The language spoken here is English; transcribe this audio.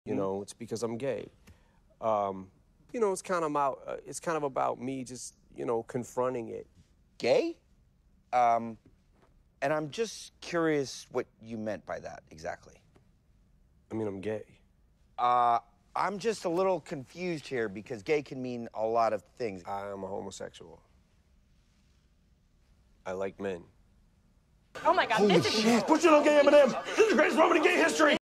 You know, it's because I'm gay. You know, it's kind of about me just, you know, confronting it. Gay? And I'm just curious what you meant by that exactly. I mean, I'm gay. I'm just a little confused here because gay can mean a lot of things. I'm a homosexual. I like men. Oh my God, this is Push it on gay Eminem. This is the greatest moment in gay history.